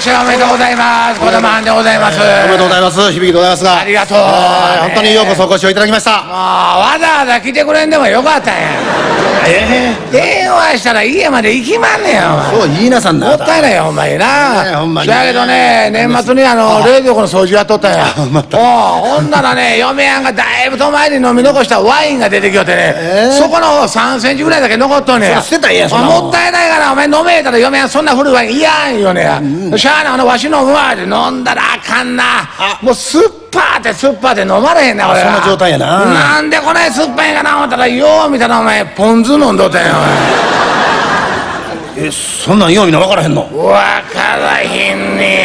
しゃおめでとうございます。児玉藩でございます。 おめでとうございます。響きでございますが、 ありがとう。 本当にようこそお越しをいただきました。 わざわざ来てくれんでもよかったんや。電話したら家まで行きまんねや。 そう言いなさんな。 もったいないよほんまにな。 ほんまに。 だけどね、年末に冷蔵庫の掃除やっとったんや。ほんならね、嫁はんがだいぶと前に飲み残したワインが出てきよってね、そこの3センチぐらいだけ残っとんねや。 捨てたらええやん。 もったいないから、お前飲めたら嫁はんそんな古いワインいやんよねや。しゃあなわし飲むわって飲んだらあかんな。もう酸っぱーって飲まれへんなこれ。 そんな状態やな。 なんでこない酸っぱいんかな思ったら、よう見たらお前ポン酢飲んどったんや。 そんなんようみんな分からへんの？ 分からへんね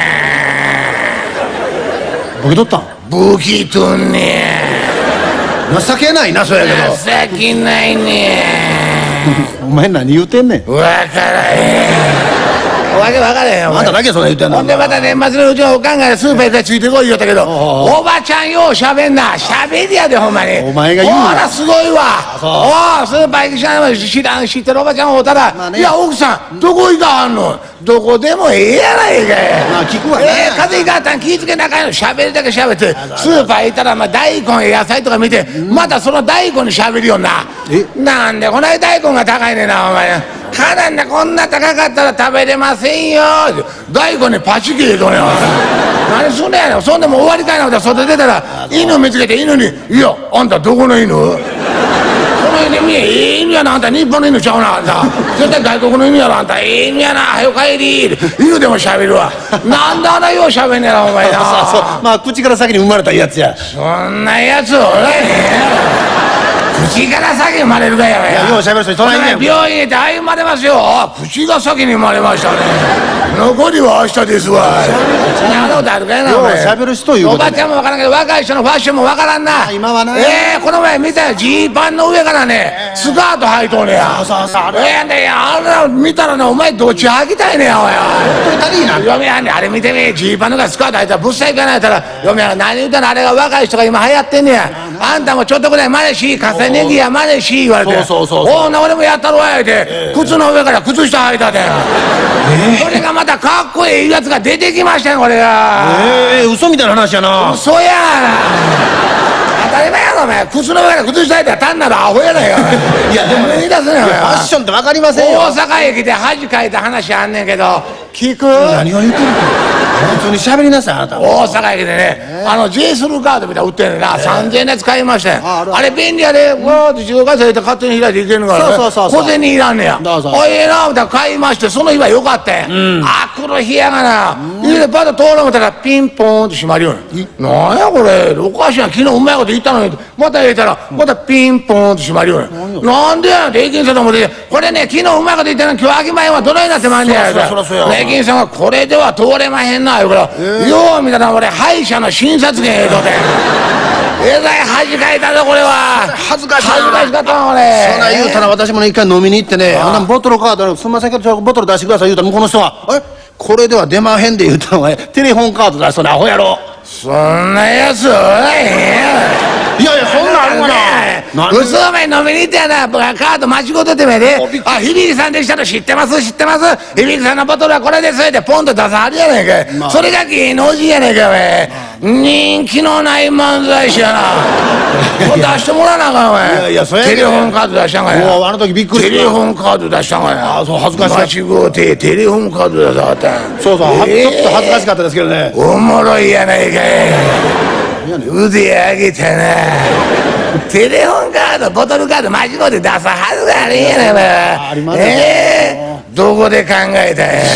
や。ボケとったん？ ボケとんねや。情けないな、そやけど。 情けないねお前何言うてんねん。 分からへん。わけ分からへんよ。 あんただけそんな言うてんの。 ほんでまた年末のうちのおかんがスーパー行ったらついてこいよったけど、おばちゃんようしゃべんな。しゃべりやでほんまに。 お前が言うな。 ほらすごいわ。スーパー行く知ってるおばちゃんをおったら、いや奥さんどこ行かはんの。どこでもええやないかい。 まあ聞くわね。 風邪ひかったん気ぃつけなあかんよ。しゃべるだけしゃべって、スーパー行ったら大根や野菜とか見て、またその大根にしゃべるよな。なんでこない大根が高いねんなお前。かなんなこんな高かったら食べれませんよ。大根にパチキ入れとんねん。何すんねやねん。そんでも終わりかいな思ったら外出たら犬見つけて犬に「いやあんたどこの犬？この犬見え犬やな。あんた日本の犬ちゃうな。あんた絶対外国の犬やろ。あんた犬やな。はよ帰り」犬でもしゃべるわ。なんであんなようしゃべんねやろお前な。 そうまあ口から先に生まれたやつや。 そんなやつおらへんやろ。口から先に生まれるかやわや。 ようしゃべる人隣にね。 病院へって歩まれますよ。口が先に生まれましたね。残りは明日ですわ。そんなことあるかやな。 ようしゃべる人いうこと。 おばちゃんもわからんけど若い人のファッションもわからんな。 今はな。 この前見たよ。ジーパンの上からねスカート履いとんねや。あれ見たらね、お前どっち履きたいねやおや。 本当に足りいな。 嫁はんねあれ見てみ。ジーパンの上からスカート履いたらぶっさいかないたら、嫁はん何言うたの。あれが若い人が今流行ってんねや。あんたもちょっとぐらい真似し、重ね着や真似し言われて、おな俺もやったろやって靴の上から靴下履いたで。それがまたかっこいいやつが出てきましたよこれが。 嘘みたいな話やな。 嘘や当たり前やろお前。靴の上から靴下履いたら単なるアホやないか。いやでも言い出すねん。ファッションって分かりませんよ。 大阪駅で恥かいた話あんねんけど聞く。 何を言ってるか普通に喋りなさいあなた。 大阪駅でね、J スルーカードみたいな売ってんねんな。3000円のやつ買いましたよ。あれ便利やで。わーって自動改札で勝手に開いていけるからね。小銭いらんねや。ええな思ったら買いまして、その日はよかったやん。来る日やがな。家でパッと通ろう思ったらピンポーンって閉まるよね。なんやこれおかしいやん。昨日うまいこと言ったのにまた入れたらまたピンポーンって閉まるよね。なんでやんって駅員さんと思ってこれね昨日うまいこと言ったのに今日飽きまへんわどないなってまんねや。駅員さんがこれでは通れまへんな言うから、よう見たら俺歯医者の診察券ええとでえらい恥かいたぞこれは。恥ずかしかったわ俺。 そんな言うたら私も一回飲みに行ってね、ボトルカードすんませんけどボトル出してください言うたら向こうの人はこれでは出まへんで言うたのがテレフォンカード出しそうなアホやろ。 そんなやつおらへんや。 いやいやそんなんあるかな。 嘘お前飲みに行ってやな。カード間違うとってめで響さんでしたの知ってます知ってます。響さんのボトルはこれですってポンと出さはるやないかい。それが芸能人やないかお前。人気のない漫才師やな。これ出してもらわなあかんお前。テレフォンカード出したんかや。 もうあの時びっくりした。 テレフォンカード出したんかや。 そう恥ずかしい。 間違うてテレフォンカード出さはったん。 そうちょっと恥ずかしかったですけどね。 おもろいやないかい。腕上げたな。テレフォンカードボトルカード間違うて出さはずがあれんやな。 ありますよ。 どこで考えたんや。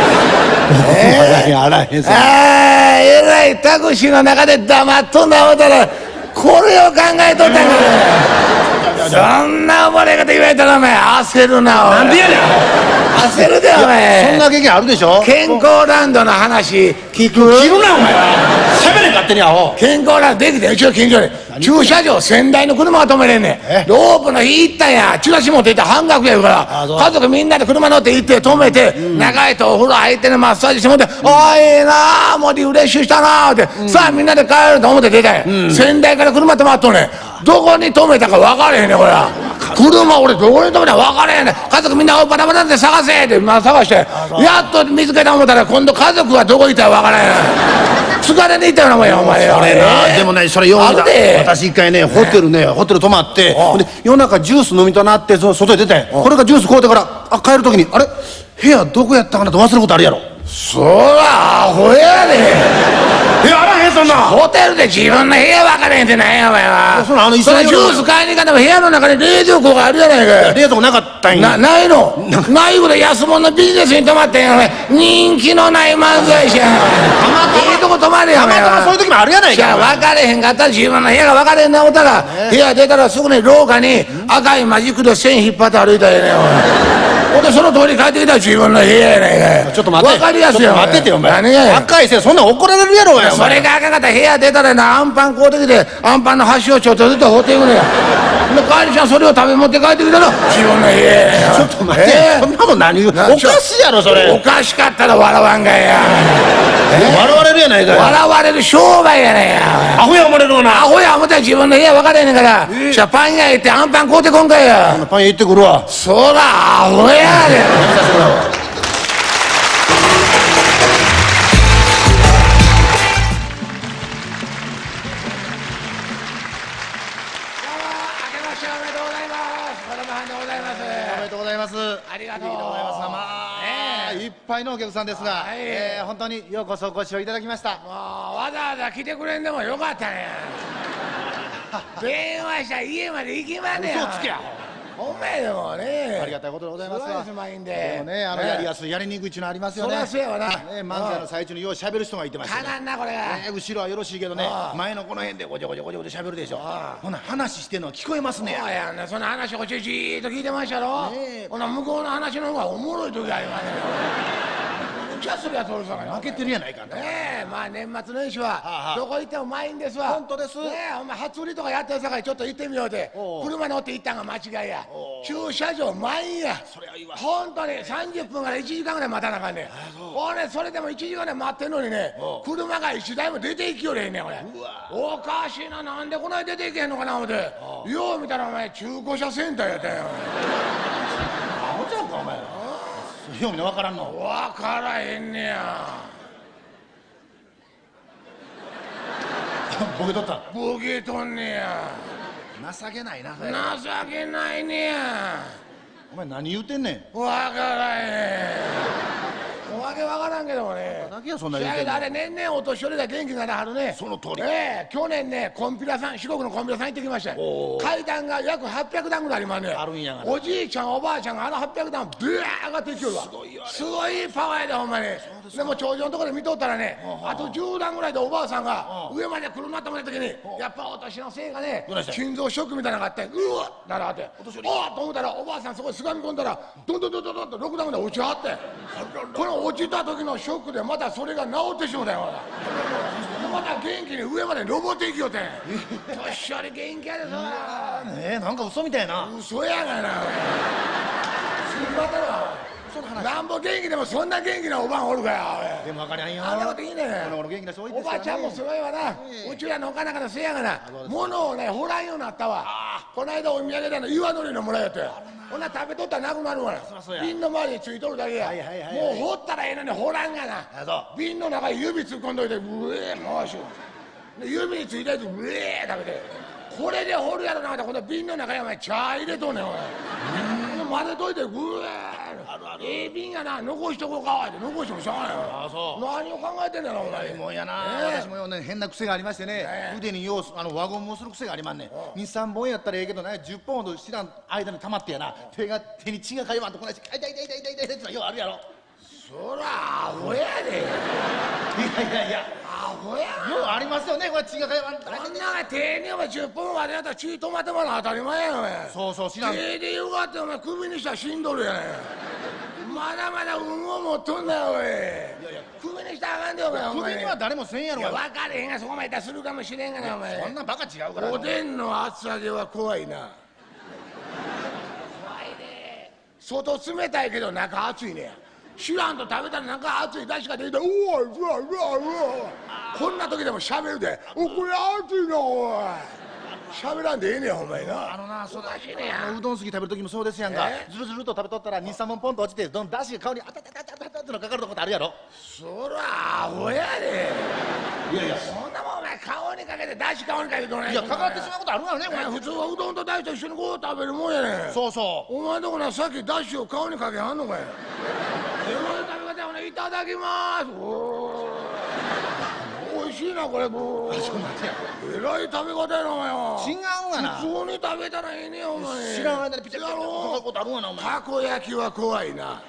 えらいタクシーの中で黙っとんだ思ったらこれを考えとったんか。そんなおもれ方言われたらお前焦るなお前。なんでやねん焦るでお前。 そんな経験あるでしょ。 健康ランドの話聞く。 聞くなお前は。しゃべれ勝手にアホ。 健康ランドできてうちの近所で駐車場1000台の車が止めれんねん。ロープの日行ったんや。チラシ持って行ったら半額やから家族みんなで車乗って行って止めて長いとお風呂入ってねマッサージしてもって「ああええなあもうリフレッシュしたなあ」ってさあみんなで帰ると思って出たんや。1000台から車止まっとんねん。どこに止めたか分からへんねんこれ。 車俺どこに止めたら分からへんねん。家族みんなバタバタって探せって探してやっと見つけた思ったら今度家族はどこ行ったら分からへん。疲れに行ったよなもんやお前よ。 それなでもねそれよう見た。私一回ねホテル泊まって夜中ジュース飲みたなって外へ出てこれがジュース買うてから帰る時にあれ部屋どこやったかなと忘れることあるやろ。 そらアホやで。 あらへんそんな。 ホテルで自分の部屋分からへんってなんやお前は。それジュース買いに行かんでも部屋の中に冷蔵庫があるやないか。 冷蔵庫なかったんや。 ないのないぐらい安物のビジネスに泊まってんやお前。人気のない漫才師やん。いいとこ泊まれやお前は。 たまたまそういう時もあるやないか。 分かれへんかったら自分の部屋が分かれへんな思ったら部屋出たらすぐに廊下に赤いマジックで線引っ張って歩いたらええねんお前。ほんでその通り帰ってきたら自分の部屋やないか。 ちょっと待って。 分かりやすいよ。 待っててよお前。 何がや。 赤い線そんなん怒られるやろお前。 それがあかんかったら部屋出たらなアンパン買うてきてアンパンの端をちょっとずつ放っていくのや。で帰りちゃんそれを食べ持って帰ってきたら自分の部屋や。 ちょっと待ってそんなこと何言う。おかしいやろそれ。 おかしかったら笑わんがや。 笑われるやないか。 笑われる商売やねんや。 アホや思われるわな。 アホや思ったら自分の部屋分かれへんねんからじゃあパン屋行ってアンパン買うてこんかいや。 パン屋行ってくるわ。 そらアホやで。ありがとうございます。 いっぱいのお客さんですが、本当にようこそお越しをいただきました。 もうわざわざ来てくれんでもよかったね。電話したら家まで行きまんねん。 嘘つけや。 ほんまやでもね。 ありがたいことでございますわ。 でもねやりやすいやりにくいっちゅうのありますよね。 そりゃそうやわな。 漫才の最中によう喋る人がいてましたね。 かなんなこれが。 後ろはよろしいけどね前のこの辺でごちょごちょごちょごちょ喋るでしょ。ほな話してんのは聞こえますね。 そうやね。その話をじーっと聞いてましたろ。ほな向こうの話の方がおもろい時ありますね。キャッスルやとるさかい負けてるやないかね。まあ年末年始はどこ行っても満員ですわ。 本当です。 お前初売りとかやってるさかいちょっと行ってみようで車乗って行ったんが間違いや。駐車場満員や。 それはいいわ。 本当に30分から1時間ぐらい待たなあかんねん。俺それでも1時間で待ってんのにね車が1台も出て行きよれへんねん。俺おかしいな。なんでこない出て行けへんのかな思ってよう見たらお前中古車センターやったんや。 アホちゃうかお前。ようみんな分からんの。 分からへんねや。 ボケとった。 ボケとんねや。 情けないな。 情けないねや。 お前何言うてんねん。 分からへん。わけわからんけどもね。 だけはそんな言うてんの。 あれ年々お年寄りが元気にならはるね。 その通り。 去年ねコンピラさん四国のコンピラさん行ってきましたよ。階段が約800段ぐらいありますね。 あるんやがな。 おじいちゃんおばあちゃんが800段ブワー上がっていきよるわ。すごいパワーやでほんまに。でも頂上のところで見とったらねあと10段ぐらいでおばあさんが上まで来るなと思った時にやっぱお年のせいがね心臓ショックみたいなのがあってうわっならはっておっと思ったらおばあさんそこにすがみ込んだらどんどんどんどんどんと6段ぐらい落ちはってこの落ちた時のショックでまたそれが治ってしもたよまた元気に上まで登っていきよって年寄り元気やでそらなんか嘘みたいな。 嘘やがなすんばたわなんぼ元気でもそんな元気なおばんおるかや。 でも分かりゃんよ。 あんなこといいねん。おばあちゃんもすごいわな。うちらのおかなかのせやがな物をね掘らんようになったわ。この間お土産で岩のりのもらえやってほな食べとったらなくなるわな。瓶の周りについとるだけや。もう掘ったらええのに掘らんがな。瓶の中に指突っ込んどいてうえ回しよう指についたやつうえ食べてこれで掘るやろな。この瓶の中にお前茶入れとんねんお前混ぜといてぐえええ瓶やな残しとこうかって残してもしゃあない何を考えてんだろお前。 もんやな。私もね変な癖がありましてね腕によう輪ゴムをする癖がありまんねん。23本やったらええけどね10本ほど知らん間に溜まってやな手に血がかゆまんとこないし痛い痛い痛い痛い痛い痛いってようあるやろ。 そらアホやで。 いやアホやようありますよねこれ血がかゆまん。 こんな手にお前10本までやったら血止まってもらう当たり前やお前。 そう知らん。 手でよかってお前首にしたら死んどるやねん。まだまだ運を持っとんだよおい。首にしたらあかんでお前。 首には誰もせんやろ。 分かれへんがそこまでいったらするかもしれんがなお前。 そんなバカ違うから。 おでんの厚揚げは怖いな。怖いで。外冷たいけど中熱いねや。知らんと食べたら中熱い出汁が出てうわうわうわうわこんな時でもしゃべるでこれ熱いなおい喋らんでええねやほんまにな。 な、そうだおかしいねや。 うどんすぎ食べる時もそうですやんか。ずるずると食べとったら2、3本ポンと落ちて、どんだしが顔にあたたたたたたってのかかるとこってあるやろ。 そらアホやで。いやいや、そんなもんお前顔にかけてだし顔にかけてどない。 いや、かかってしまうことあるからね、 普通はうどんとだしと一緒にこう食べるもんやねん。 そうそう。 お前とこなさっきだしを顔にかけはんのかい。今の食べ方はね、いただきます。おいしいなこれ。えらい食べ方やなお前は。 違うがな。 普通に食べたらええねやお前。 知らん間にピチャピチャとかかることあるがなお前。 たこ焼きは怖いな。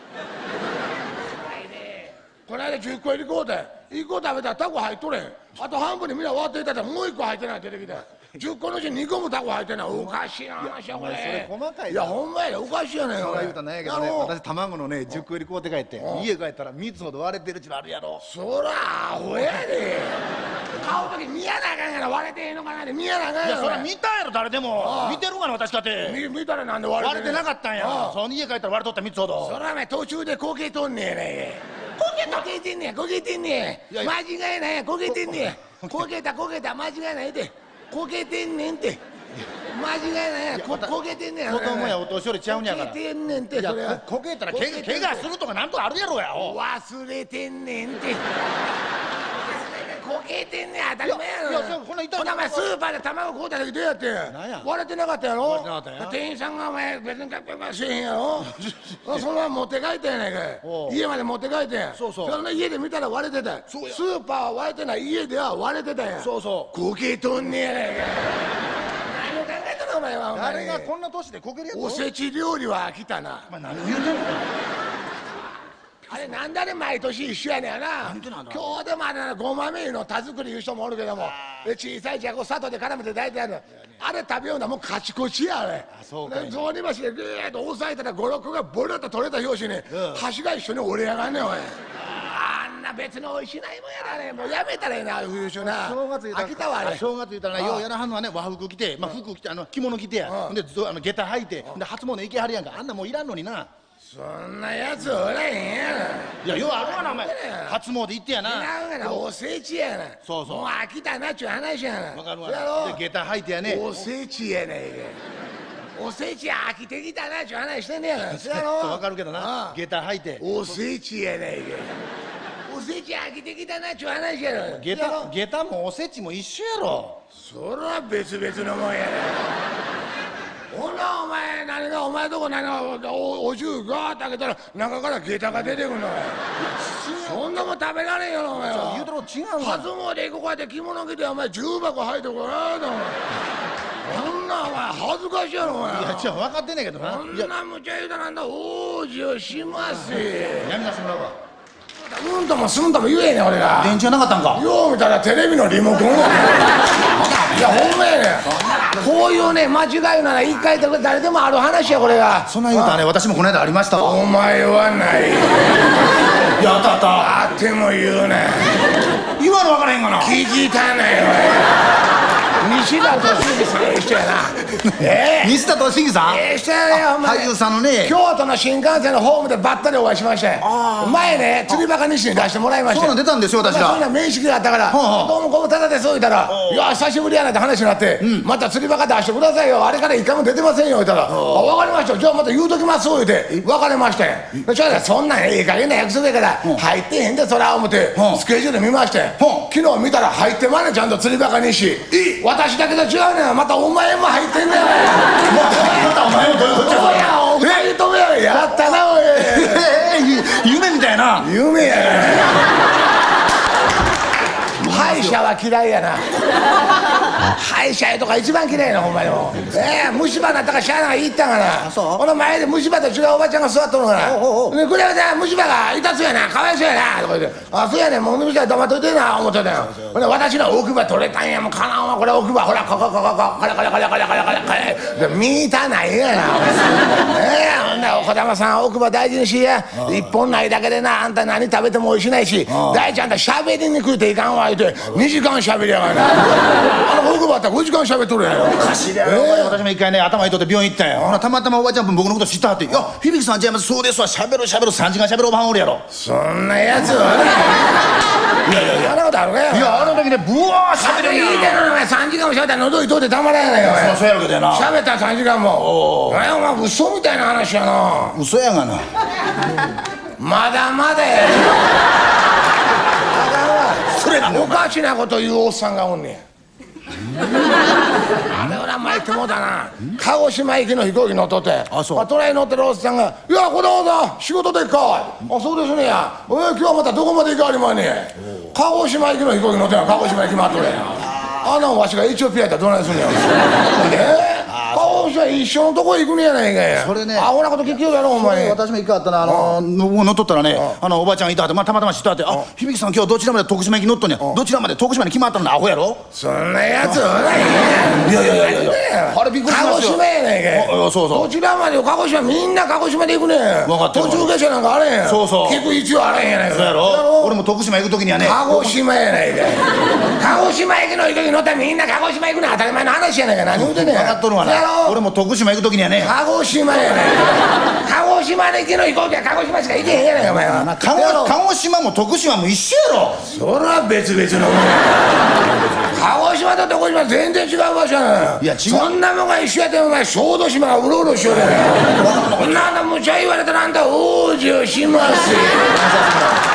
この間10個入りこうて1個食べたらタコ入っとれん。あと半分にみんな終わっていたらもう1個入ってない出てきて10個のうち2個もタコ入ってない。おかしいな話やこれ。 それ細かい。 いやほんまやでおかしいやねん。 そら言うたらなんやけどね、私卵のね10個入り買うて帰って家帰ったら3つほど割れてるっちゅうのあるやろ。 そらアホやで。買う時見やなあかんやろ。割れてへんのかなって見やなあかんやろ。 いや、そら見たやろ誰でも。見てるがな私かて。 見たらなんで割れて割れてなかったんや。その家帰ったら割れとった3つほど。 そらね途中でこけとんねやね。こけてんねやこけてんねや。間違いないやこけてんねや。こけた間違いないで。こけてんねんって間違いないや。こけてんねや。 子供やお年寄りちゃうんやから。 こけてんねんってそれは。 こけたら怪我するとかなんとかあるやろや。 忘れてんねんってこけてんねん当たり前やろ。 いやこんな痛い。 ほなお前スーパーで卵買うた時どうやって割れてなかったやろ。 割れてなかったんや。 店員さんがお前別にカッカッカせえへんやろ。そのまま持って帰ったやないかい。家まで持って帰ってん。 そうそう。 そんな家で見たら割れてた。スーパーは割れてない、家では割れてたやん。 そうそう。 こけとんねやないかい。何を考えとんのお前は。 誰がこんな年でこけるやつ。 おせち料理は飽きたな。 お前何言うてんの。 あれなんであれ毎年一緒やねんな。今日でもあれ5豆いうの田作りいう人もおるけども小さいじゃこ砂糖で絡めて炊いてある。あれ食べようなもうカチコチやあれ。雑煮箸でグーッと押さえたら56個がボロッと取れた拍子に箸が一緒に折れやがんねんおい。あんな別の美味しないもんやなあれ。もうやめたらええな冬酒な。 正月言うたら飽きたわあれ。 正月言うたらようやらはんのはね和服着て服着て着物着てやで下駄履いてで初詣行けはるやんか。あんなもういらんのにな。 そんなやつおらへんやいやようあるわなお前。初詣行ってやな。 違うがなおせちやな。 そうそう。 もう飽きたなっちゅう話やな。 わかるわな。で下駄履いてやね。 おせちやないか。おせち飽きてきたなっちゅう話してんねやから。 そうわかるけどな。下駄履いて。 おせちやないか。おせち飽きてきたなっちゅう話やろ。 下駄もおせちも一緒やろ。 そら別々のもんやな。ほなお前何がお前とこ何がお重ガーッと開けたら中から下駄が出てくるの。そんなもん食べられんよお前は。 言うとろ違うわ。 初詣行こうやって着物着てお前重箱入ってこられたお前。そんなお前恥ずかしいやろお前。 いや違う分かってんねんけどな。 そんな無茶言うたらなんだ往生しますよ。 やめなしてもらうわ。 うんともすんとも言えねん俺が。 電池はなかったんか。 よう見たらテレビのリモコンや。いやほんまやねん。こういうね間違いなら一回で誰でもある話やこれが。 そんな言うたらね私もこの間ありましたわ。 お前はない。 いやあったあった。 あっても言うねん。 今の分からへんがな。 聞きたないわ。西田敏行さん一緒やな。 西田敏行さん。 人やねほんまに。 俳優さんのね。 京都の新幹線のホームでばったりお会いしまして。前ね釣りバカ西に出してもらいました。 そうなん出たんですよ私ら。 そんな面識があったからどうもご無沙汰です言うたらいや久しぶりやなって話になってまた釣りバカ出してくださいよあれから一回も出てませんよ言うたら分かりましたじゃあまた言うときます言うて別れましたよ。そんなんええ加減な約束やから入ってへんでそら思ってスケジュール見まして昨日見たら入ってまんねんちゃんと釣りバカ西。私だけと違うねんまたお前も入ってんねん。 またお前もどういうことや。 お二人ともやったなおい。 夢みたいな。 夢や歯医者は嫌いやな。歯医者やとか一番嫌いやなほんまにもう。虫歯になったからしゃあない言ったんかな。この前で虫歯と違うおばちゃんが座っとるから「これは虫歯が痛そうやなかわいそうやな」とか言って「あそうやねんもう虫歯黙っといてな」思ってたよ。ほんで私の奥歯取れたんやもうかなんわこれ奥歯ほらこれ見たないやな。 ほんなら岡田さん奥歯大事にしや。一本ないだけでな、あんた何食べても美味しないし、大ちゃんあんた喋りにくいていかんわ言うて2時間喋りやがる。あの奥歯あったら5時間喋っとるやろ。 おかしいやろ。私も一回ね頭痛って病院行ったんや。ほなたまたまおばちゃん僕のこと知ったはって「いや響さんちゃいます、そうですわ、喋る3時間喋るおばはんおるやろ」。 そんなやつはね。いやいやいや、あんなことあるかよ。 いやあの時ねブワー喋るんや。 いいだろお前、3時間も喋ったら喉痛うてたまらんやないかお前。 そうやろけどやな。 喋ったら3時間も。お前嘘みたいな話やな。 嘘やがな。 まだまだや。 それなんだおかしなこと言うおっさんがおんねん。あれ俺前行ってもうたな。鹿児島行きの飛行機乗っとって、隣に乗ってるおっさんが「いや子供さん仕事でっか」「あそうですねや。今日はまたどこまで行かはりまんねん。鹿児島行きの飛行機乗ってんや。鹿児島行きまっとれや。あんなんわしがエチオピアやったらどないすんねん。鹿児島一緒のとこ行くねやないかい。 それねアホなこと聞きようやろお前。 私も一回あったな。乗っとったらねおばちゃんいたはって、たまたま知ったはって「あ響さん今日どちらまで徳島行き乗っとんねん。どちらまで徳島に決まったのアホやろ。」 そんなやつおらへん。 いやいやいやいや、あれびっくりしましたよ。 鹿児島やないかい。 そうそうどちらまでよ。鹿児島みんな鹿児島で行くねん。 分かってる。 途中下車なんかあれへん。 そうそう聞く必要あれへんやないか。 そうやろ。俺も徳島行く時にはね鹿児島やないかい。鹿児島行きの飛行機乗ったらみんな鹿児島行くのは当たり前の話やないか。何言うてんねん。 分かっとるわな。俺も徳島行く時にはね鹿児島やないか。鹿児島行きの飛行機は鹿児島しか行けへんやないかお前は。 鹿児島も徳島も一緒やろ。 そら別々のもんや。鹿児島と徳島全然違う場所やな。 いや違う。 そんなもんが一緒やってお前小豆島がうろうろしようやな。そんなむちゃ言われたらあんた往生しますよ。